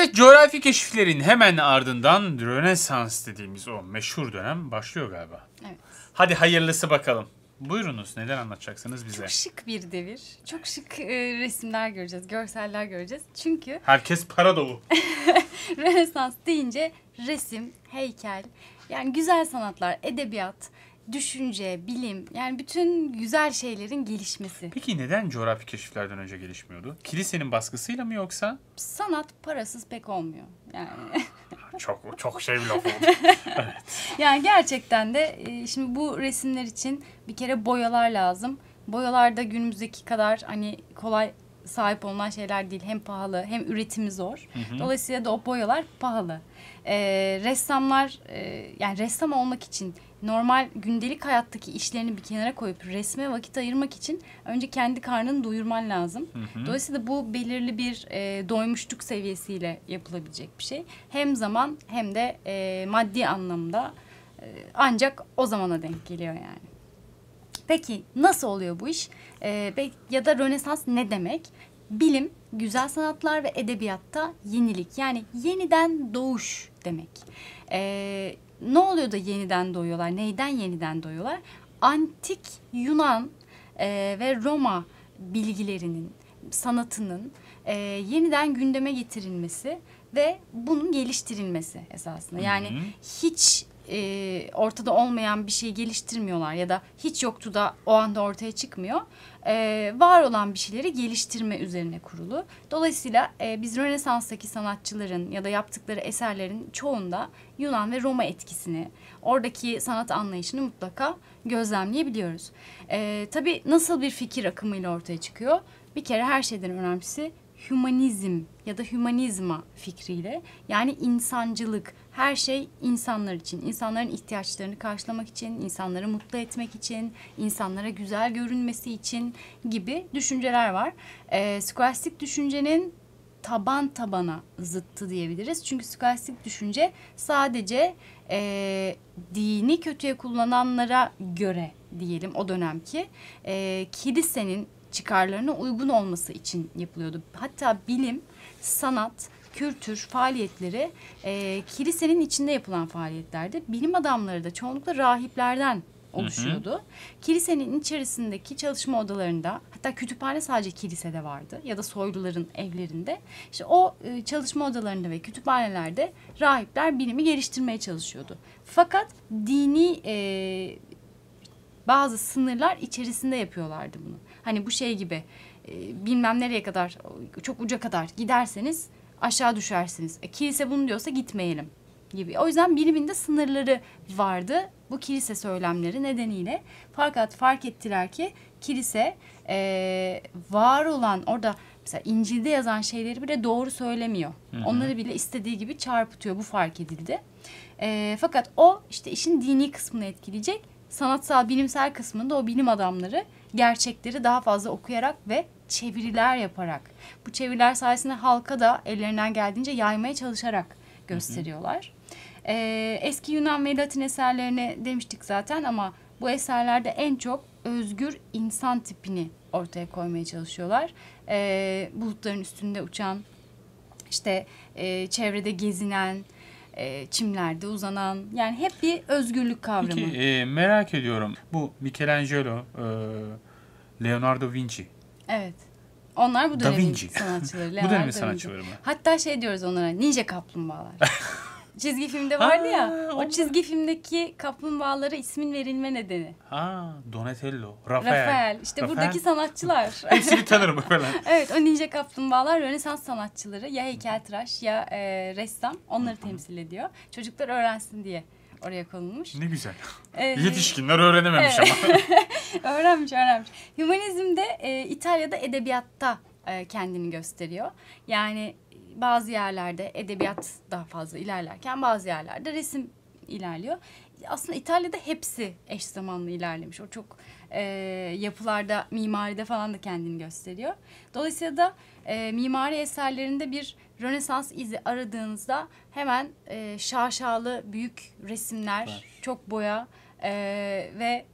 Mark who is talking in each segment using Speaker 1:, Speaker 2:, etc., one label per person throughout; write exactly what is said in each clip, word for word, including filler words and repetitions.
Speaker 1: Evet, coğrafi keşiflerin hemen ardından Rönesans dediğimiz o meşhur dönem başlıyor galiba.
Speaker 2: Evet.
Speaker 1: Hadi hayırlısı bakalım. Buyurunuz, neden anlatacaksınız bize?
Speaker 2: Çok şık bir devir. Çok şık e, resimler göreceğiz, görseller göreceğiz. Çünkü
Speaker 1: herkes para dolu.
Speaker 2: Rönesans deyince resim, heykel, yani güzel sanatlar, edebiyat, düşünce, bilim, yani bütün güzel şeylerin gelişmesi.
Speaker 1: Peki neden coğrafi keşiflerden önce gelişmiyordu? Kilisenin baskısıyla mı yoksa?
Speaker 2: Sanat parasız pek olmuyor. Yani
Speaker 1: çok çok şey bir laf oldu. Evet.
Speaker 2: Yani gerçekten de e, şimdi bu resimler için bir kere boyalar lazım. Boyalar da günümüzdeki kadar hani kolay sahip olunan şeyler değil. Hem pahalı hem üretimi zor. Hı hı. Dolayısıyla da o boyalar pahalı. Ee, ressamlar e, yani ressam olmak için normal gündelik hayattaki işlerini bir kenara koyup resme vakit ayırmak için önce kendi karnını doyurman lazım. Hı hı. Dolayısıyla bu belirli bir e, doymuşluk seviyesiyle yapılabilecek bir şey. Hem zaman hem de e, maddi anlamda e, ancak o zamana denk geliyor yani. Peki nasıl oluyor bu iş? Ee, ya da Rönesans ne demek? Bilim, güzel sanatlar ve edebiyatta yenilik. Yani yeniden doğuş demek. Ee, ne oluyor da yeniden doğuyorlar? Neyden yeniden doğuyorlar? Antik Yunan e, ve Roma bilgilerinin, sanatının e, yeniden gündeme getirilmesi ve bunun geliştirilmesi esasında. Yani hı hı. hiç e, ortada olmayan bir şeyi geliştirmiyorlar ya da hiç yoktu da o anda ortaya çıkmıyor. E, var olan bir şeyleri geliştirme üzerine kurulu. Dolayısıyla e, biz Rönesans'taki sanatçıların ya da yaptıkları eserlerin çoğunda Yunan ve Roma etkisini, oradaki sanat anlayışını mutlaka gözlemleyebiliyoruz. E, tabii nasıl bir fikir akımıyla ortaya çıkıyor? Bir kere her şeyden önemlisi hümanizm ya da hümanizma fikriyle, yani insancılık, her şey insanlar için, insanların ihtiyaçlarını karşılamak için, insanları mutlu etmek için, insanlara güzel görünmesi için gibi düşünceler var. Ee, skolastik düşüncenin taban tabana zıttı diyebiliriz. Çünkü skolastik düşünce sadece e, dini kötüye kullananlara göre diyelim o dönemki e, kilisenin çıkarlarına uygun olması için yapılıyordu. Hatta bilim, sanat, kültür faaliyetleri e, kilisenin içinde yapılan faaliyetlerdi. Bilim adamları da çoğunlukla rahiplerden oluşuyordu. Hı hı. Kilisenin içerisindeki çalışma odalarında, hatta kütüphane sadece kilisede vardı ya da soyluların evlerinde. İşte o e, çalışma odalarında ve kütüphanelerde rahipler bilimi geliştirmeye çalışıyordu. Fakat dini e, bazı sınırlar içerisinde yapıyorlardı bunu. Hani bu şey gibi e, bilmem nereye kadar, çok uca kadar giderseniz aşağı düşersiniz. E, kilise bunu diyorsa gitmeyelim gibi. O yüzden bilimin de sınırları vardı bu kilise söylemleri nedeniyle. Fakat fark ettiler ki kilise e, var olan orada mesela İncil'de yazan şeyleri bile doğru söylemiyor. Hı hı. Onları bile istediği gibi çarpıtıyor. Bu fark edildi. E, fakat o işte işin dini kısmını etkileyecek. Sanatsal, bilimsel kısmında o bilim adamları gerçekleri daha fazla okuyarak ve çeviriler yaparak, bu çeviriler sayesinde halka da ellerinden geldiğince yaymaya çalışarak gösteriyorlar. Ee, eski Yunan ve Latin eserlerini demiştik zaten ama bu eserlerde en çok özgür insan tipini ortaya koymaya çalışıyorlar. Ee, bulutların üstünde uçan, işte e, çevrede gezinen, E, çimlerde uzanan, yani hep bir özgürlük kavramı.
Speaker 1: Peki e, merak ediyorum, bu Michelangelo, e, Leonardo Vinci.
Speaker 2: Evet. Onlar bu dönemin
Speaker 1: Da
Speaker 2: sanatçıları.
Speaker 1: Bu dönemin sanatçıları mı?
Speaker 2: Hatta şey diyoruz onlara, ninja kaplumbağalar. Çizgi filmde vardı ha, ya, o onlar... çizgi filmdeki kaplumbağalara ismin verilme nedeni.
Speaker 1: Ha, Donatello, Rafael.
Speaker 2: Rafael, işte Rafael. Buradaki sanatçılar.
Speaker 1: Hepsini tanırım falan.
Speaker 2: Evet, o ninja kaplumbağalar Rönesans sanatçıları, ya heykeltıraş ya e, ressam, onları Hı-hı. temsil ediyor. Çocuklar öğrensin diye oraya konulmuş.
Speaker 1: Ne güzel. Ee, Yetişkinler öğrenememiş
Speaker 2: evet.
Speaker 1: ama.
Speaker 2: öğrenmiş, öğrenmiş. Hümanizmde e, İtalya'da edebiyatta e, kendini gösteriyor. Yani bazı yerlerde edebiyat daha fazla ilerlerken bazı yerlerde resim ilerliyor. Aslında İtalya'da hepsi eş zamanlı ilerlemiş. O çok e, yapılarda, mimaride falan da kendini gösteriyor. Dolayısıyla da e, mimari eserlerinde bir Rönesans izi aradığınızda hemen e, şaşalı büyük resimler, Var. çok boya e, ve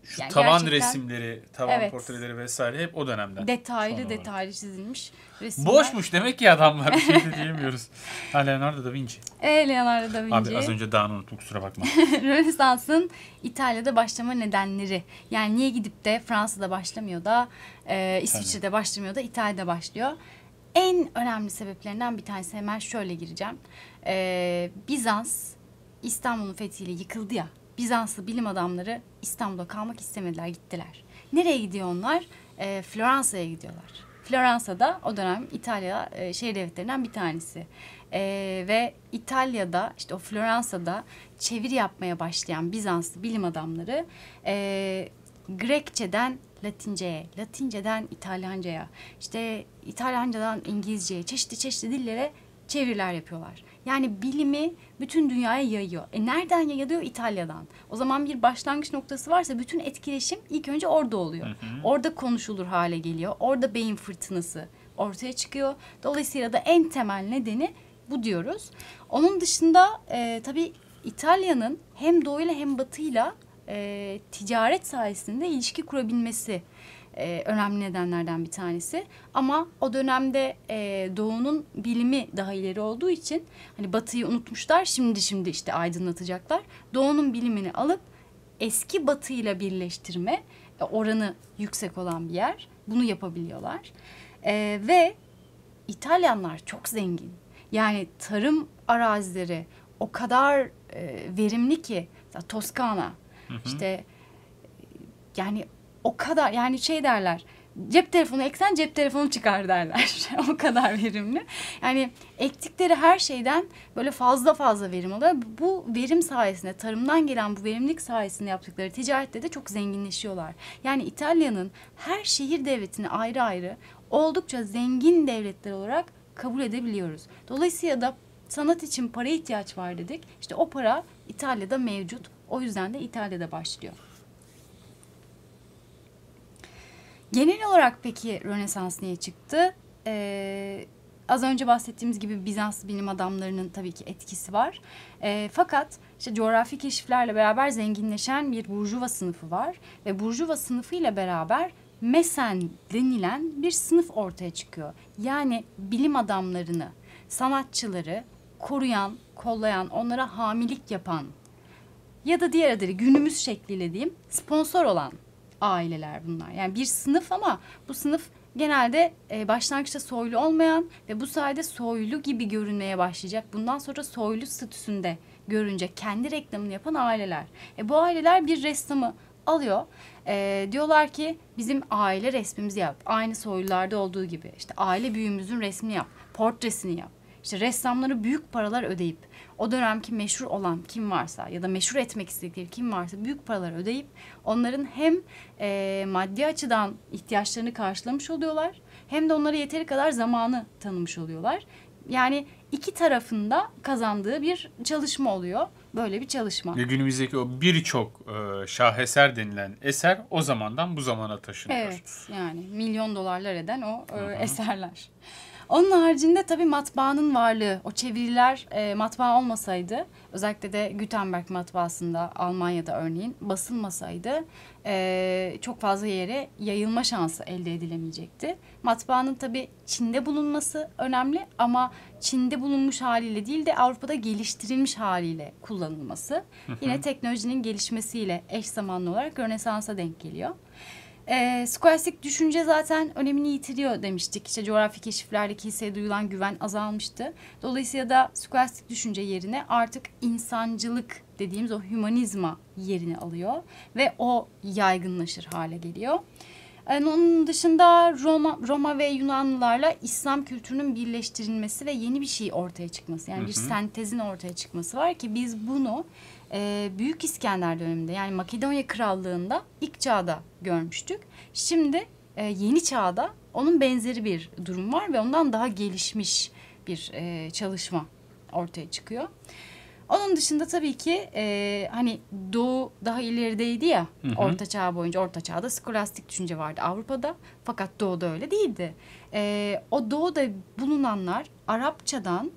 Speaker 1: Şu
Speaker 2: Yani
Speaker 1: tavan
Speaker 2: gerçekten
Speaker 1: resimleri, tavan
Speaker 2: evet,
Speaker 1: portreleri vesaire hep o dönemden.
Speaker 2: detaylı
Speaker 1: Sonra var.
Speaker 2: detaylı çizilmiş resimler.
Speaker 1: Boşmuş demek ki adamlar. Bir şey de diyemiyoruz. Ha, Leonardo da Vinci.
Speaker 2: E, Leonardo da Vinci.
Speaker 1: Abi az önce dağını unuttum, kusura bakma.
Speaker 2: Rönesans'ın İtalya'da başlama nedenleri. Yani niye gidip de Fransa'da başlamıyor da e, İsviçre'de başlamıyor da İtalya'da başlıyor. En önemli sebeplerinden bir tanesi, hemen şöyle gireceğim. E, Bizans İstanbul'un fethiyle yıkıldı ya. Bizanslı bilim adamları İstanbul'da kalmak istemediler, gittiler. Nereye gidiyor onlar? E, Floransa'ya gidiyorlar. Floransa'da o dönem İtalya e, şehir devletlerinden bir tanesi. E, ve İtalya'da, işte o Floransa'da çeviri yapmaya başlayan Bizanslı bilim adamları e, Grekçeden Latinceye, Latinceden İtalyanca'ya, işte İtalyancadan İngilizce'ye, çeşitli çeşitli dillere çeviriler yapıyorlar. Yani bilimi bütün dünyaya yayıyor. E nereden yayılıyor? İtalya'dan. O zaman bir başlangıç noktası varsa bütün etkileşim ilk önce orada oluyor. Hı hı. Orada konuşulur hale geliyor. Orada beyin fırtınası ortaya çıkıyor. Dolayısıyla da en temel nedeni bu diyoruz. Onun dışında e, tabii İtalya'nın hem doğuyla hem batıyla e, ticaret sayesinde ilişki kurabilmesi Ee, önemli nedenlerden bir tanesi. Ama o dönemde e, Doğu'nun bilimi daha ileri olduğu için hani Batı'yı unutmuşlar. Şimdi şimdi işte aydınlatacaklar. Doğu'nun bilimini alıp eski Batı'yla birleştirme e, oranı yüksek olan bir yer. Bunu yapabiliyorlar. E, ve İtalyanlar çok zengin. Yani tarım arazileri o kadar e, verimli ki, Toskana, hı hı. işte yani o kadar, yani şey derler, cep telefonu eksen cep telefonu çıkar derler. O kadar verimli. Yani ektikleri her şeyden böyle fazla fazla verim alıyor. Bu verim sayesinde, tarımdan gelen bu verimlilik sayesinde yaptıkları ticarette de çok zenginleşiyorlar. Yani İtalya'nın her şehir devletini ayrı ayrı oldukça zengin devletler olarak kabul edebiliyoruz. Dolayısıyla da sanat için paraya ihtiyaç var dedik. İşte o para İtalya'da mevcut. O yüzden de İtalya'da başlıyor. Genel olarak peki Rönesans niye çıktı? Ee, az önce bahsettiğimiz gibi Bizans bilim adamlarının tabii ki etkisi var. Ee, fakat işte coğrafi keşiflerle beraber zenginleşen bir burjuva sınıfı var. Ve burjuva sınıfıyla beraber mesen denilen bir sınıf ortaya çıkıyor. Yani bilim adamlarını, sanatçıları koruyan, kollayan, onlara hamilik yapan ya da diğer adıyla günümüz şekliyle diyeyim sponsor olan aileler bunlar. Yani bir sınıf ama bu sınıf genelde e, başlangıçta soylu olmayan ve bu sayede soylu gibi görünmeye başlayacak. Bundan sonra soylu statüsünde görünce kendi reklamını yapan aileler. E, bu aileler bir ressamı alıyor. E, diyorlar ki bizim aile resmimizi yap. Aynı soylularda olduğu gibi. İşte aile büyüğümüzün resmini yap. Portresini yap. İşte ressamları büyük paralar ödeyip o dönemki meşhur olan kim varsa ya da meşhur etmek istedikleri kim varsa büyük paralar ödeyip onların hem e, maddi açıdan ihtiyaçlarını karşılamış oluyorlar hem de onlara yeteri kadar zamanı tanımış oluyorlar. Yani iki tarafında kazandığı bir çalışma oluyor. Böyle bir çalışma.
Speaker 1: Ve günümüzdeki o birçok e, şaheser denilen eser o zamandan bu zamana taşınıyor.
Speaker 2: Evet, yani milyon dolarlar eden o e, eserler. Onun haricinde tabii matbaanın varlığı, o çeviriler e, matbaa olmasaydı, özellikle de Gutenberg matbaasında Almanya'da örneğin basılmasaydı e, çok fazla yere yayılma şansı elde edilemeyecekti. Matbaanın tabii Çin'de bulunması önemli ama Çin'de bulunmuş haliyle değil de Avrupa'da geliştirilmiş haliyle kullanılması. Hı hı. Yine teknolojinin gelişmesiyle eş zamanlı olarak Rönesans'a denk geliyor. E, skolastik düşünce zaten önemini yitiriyor demiştik. İşte coğrafi keşiflerde kiliseye duyulan güven azalmıştı. Dolayısıyla da skolastik düşünce yerine artık insancılık dediğimiz o hümanizma yerini alıyor. Ve o yaygınlaşır hale geliyor. Yani onun dışında Roma, Roma ve Yunanlılarla İslam kültürünün birleştirilmesi ve yeni bir şey ortaya çıkması. Yani hı hı. bir sentezin ortaya çıkması var ki biz bunu e, Büyük İskender döneminde yani Makedonya Krallığı'nda ilk çağda görmüştük. Şimdi e, yeni çağda onun benzeri bir durum var ve ondan daha gelişmiş bir e, çalışma ortaya çıkıyor. Onun dışında tabii ki e, hani Doğu daha ilerideydi ya, hı hı. Orta Çağ boyunca. Orta Çağ'da skolastik düşünce vardı Avrupa'da. Fakat Doğu'da öyle değildi. E, o Doğu'da bulunanlar Arapçadan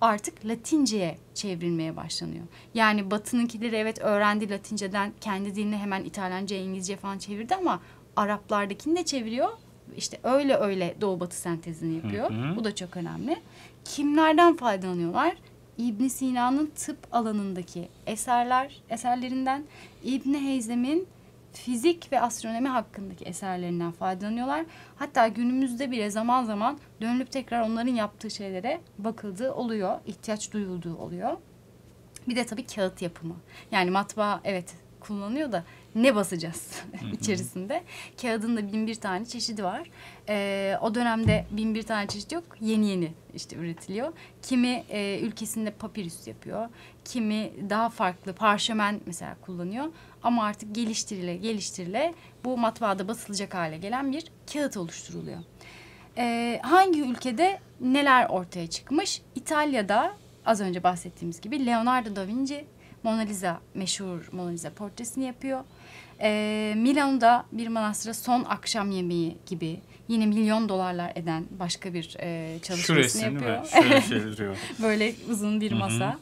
Speaker 2: artık Latince'ye çevrilmeye başlanıyor. Yani Batı'nınkileri evet öğrendi Latinceden, kendi diline hemen İtalyanca, İngilizce falan çevirdi ama Araplardakini de çeviriyor. İşte öyle öyle Doğu Batı sentezini yapıyor. Hı hı. Bu da çok önemli. Kimlerden faydalanıyorlar? İbn Sina'nın tıp alanındaki eserler, eserlerinden, İbn Heysem'in fizik ve astronomi hakkındaki eserlerinden faydalanıyorlar. Hatta günümüzde bile zaman zaman dönülüp tekrar onların yaptığı şeylere bakıldığı oluyor, ihtiyaç duyulduğu oluyor. Bir de tabii kağıt yapımı. Yani matbaa evet kullanılıyor da ne basacağız içerisinde? Kağıdın da bin bir tane çeşidi var. Ee, o dönemde bin bir tane çeşit yok. Yeni yeni işte üretiliyor. Kimi e, ülkesinde papirüs yapıyor. Kimi daha farklı parşömen mesela kullanıyor. Ama artık geliştirile geliştirile bu matbaada basılacak hale gelen bir kağıt oluşturuluyor. Ee, hangi ülkede neler ortaya çıkmış? İtalya'da az önce bahsettiğimiz gibi Leonardo da Vinci Mona Lisa, meşhur Mona Lisa portresini yapıyor. Ee, Milano'da bir manastıra son akşam yemeği gibi yine milyon dolarlar eden başka bir e, çalışmasını yapıyor.
Speaker 1: Şöyle şey duruyor.
Speaker 2: Böyle uzun bir masa.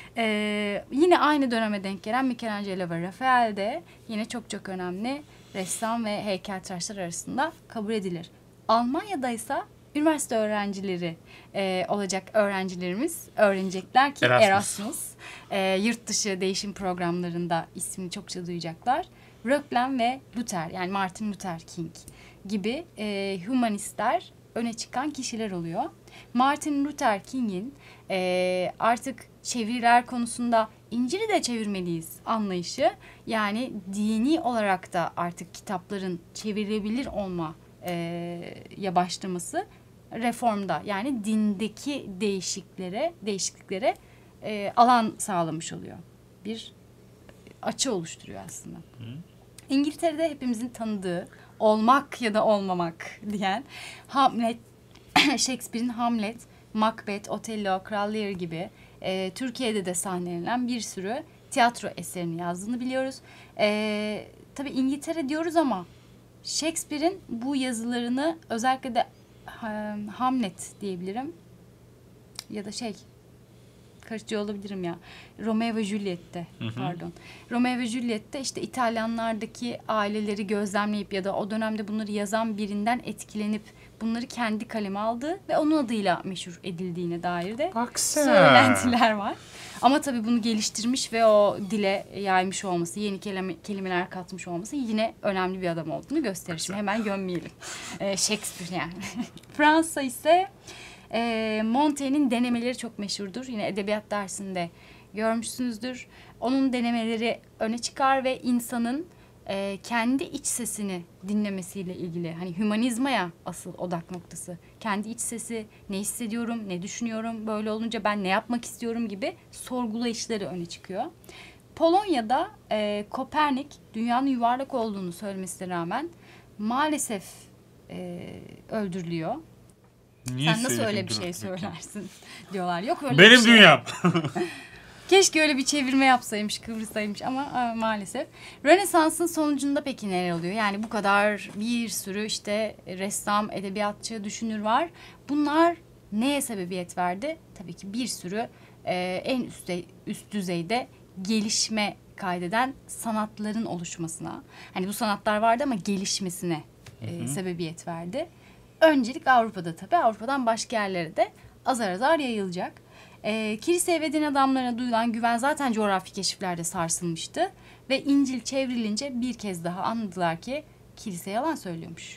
Speaker 2: Ee, yine aynı döneme denk gelen Michelangelo ve Rafael de yine çok çok önemli ressam ve heykeltıraşlar arasında kabul edilir. Almanya'da ise üniversite öğrencileri e, olacak öğrencilerimiz öğrenecekler ki Erasmus, Erasmus e, yurt dışı değişim programlarında ismini çokça duyacaklar. Röchlin ve Luther yani Martin Luther King gibi e, humanistler öne çıkan kişiler oluyor. Martin Luther King'in e, artık çeviriler konusunda İncil'i de çevirmeliyiz anlayışı, yani dini olarak da artık kitapların çevrilebilir olma e, ya başlaması reformda, yani dindeki değişikliklere değişikliklere e, alan sağlamış oluyor. Bir açı oluşturuyor aslında. Hı. İngiltere'de hepimizin tanıdığı olmak ya da olmamak diyen Hamlet, Shakespeare'in Hamlet, Macbeth, Otello, Kral Lear gibi e, Türkiye'de de sahnelenen bir sürü tiyatro eserini yazdığını biliyoruz. E, tabii İngiltere diyoruz ama Shakespeare'in bu yazılarını özellikle de Hamlet diyebilirim ya da şey karıştırıyor olabilirim ya. Romeo ve Juliet'te hı hı. pardon. Romeo ve Juliet'te işte İtalyanlardaki aileleri gözlemleyip ya da o dönemde bunları yazan birinden etkilenip bunları kendi kaleme aldı ve onun adıyla meşhur edildiğine dair de Baksana. söylentiler var. Ama tabii bunu geliştirmiş ve o dile yaymış olması, yeni kelime, kelimeler katmış olması yine önemli bir adam olduğunu gösterir. Şimdi hemen gömmeyelim. Ee, Shakespeare yani. Fransa ise e, Montaigne'in denemeleri çok meşhurdur. Yine edebiyat dersinde görmüşsünüzdür. Onun denemeleri öne çıkar ve insanın e, kendi iç sesini dinlemesiyle ilgili. Hani hümanizmaya asıl odak noktası. Kendi iç sesi, ne hissediyorum, ne düşünüyorum, böyle olunca ben ne yapmak istiyorum gibi sorgulayışları öne çıkıyor. Polonya'da e, Kopernik dünyanın yuvarlak olduğunu söylemesine rağmen maalesef e, öldürülüyor. Niye Sen nasıl öyle bir şey söylersin diyorlar. Yok öyle
Speaker 1: Benim
Speaker 2: bir şey.
Speaker 1: dünyam.
Speaker 2: Keşke öyle bir çevirme yapsaymış, kıvırsaymış ama e, maalesef. Rönesans'ın sonucunda peki neler oluyor? Yani bu kadar bir sürü işte ressam, edebiyatçı, düşünür var. Bunlar neye sebebiyet verdi? Tabii ki bir sürü e, en üst, üst düzeyde gelişme kaydeden sanatların oluşmasına. Hani bu sanatlar vardı ama gelişmesine e, sebebiyet verdi. Öncelik Avrupa'da tabii. Avrupa'dan başka yerlere de azar azar yayılacak. E, kiliseye ve din adamlarına duyulan güven zaten coğrafi keşiflerde sarsılmıştı. Ve İncil çevrilince bir kez daha anladılar ki kilise yalan söylüyormuş.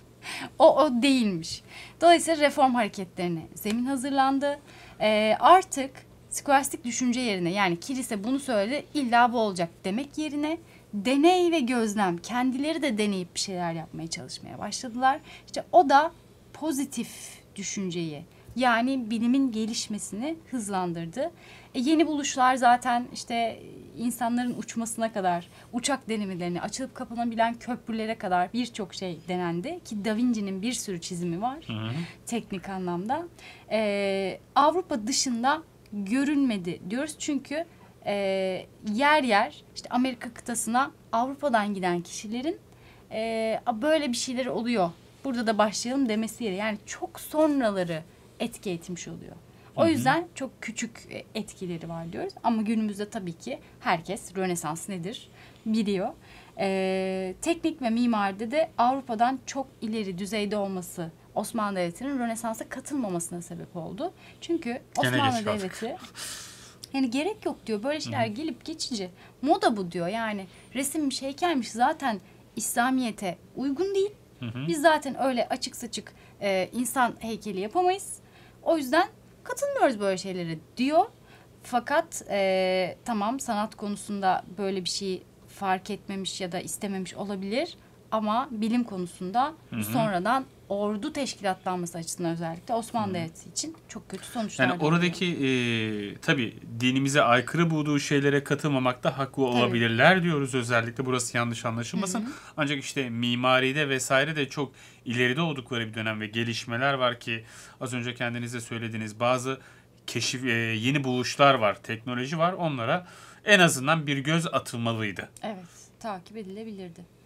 Speaker 2: o o değilmiş. Dolayısıyla reform hareketlerine zemin hazırlandı. E, artık skolastik düşünce yerine, yani kilise bunu söyledi illa bu olacak demek yerine deney ve gözlem, kendileri de deneyip bir şeyler yapmaya çalışmaya başladılar. İşte o da pozitif düşünceyi, yani bilimin gelişmesini hızlandırdı. E, yeni buluşlar zaten işte insanların uçmasına kadar, uçak denemelerine, açılıp kapanabilen köprülere kadar birçok şey denendi. Ki Da Vinci'nin bir sürü çizimi var hı hı. teknik anlamda. E, Avrupa dışında görünmedi diyoruz çünkü e, yer yer işte Amerika kıtasına Avrupa'dan giden kişilerin e, böyle bir şeyler oluyor, burada da başlayalım demesi yeri. Yani çok sonraları etki etmiş oluyor. O yüzden çok küçük e, etkileri var diyoruz. Ama günümüzde tabii ki herkes Rönesans nedir biliyor. Ee, teknik ve mimaride de Avrupa'dan çok ileri düzeyde olması Osmanlı Devleti'nin Rönesans'a katılmamasına sebep oldu. Çünkü Osmanlı
Speaker 1: geç kaldık.
Speaker 2: Devleti yani gerek yok diyor. Böyle şeyler gelip geçici. Moda bu diyor. Yani resimmiş, heykelmiş zaten İslamiyet'e uygun değil. Biz zaten öyle açık saçık e, insan heykeli yapamayız. O yüzden katılmıyoruz böyle şeylere diyor. Fakat e, tamam sanat konusunda böyle bir şeyi fark etmemiş ya da istememiş olabilir. Ama bilim konusunda bu sonradan ordu teşkilatlanması açısından özellikle Osmanlı Devleti için çok kötü sonuçlar
Speaker 1: Yani oradaki e, tabii dinimize aykırı bulduğu şeylere katılmamakta haklı olabilirler diyoruz özellikle. Burası yanlış anlaşılmasın. Hı hı. Ancak işte mimaride vesaire de çok ileride oldukları bir dönem ve gelişmeler var ki az önce kendiniz de söylediğiniz bazı keşif, e, yeni buluşlar var, teknoloji var. Onlara en azından bir göz atılmalıydı.
Speaker 2: Evet, takip edilebilirdi.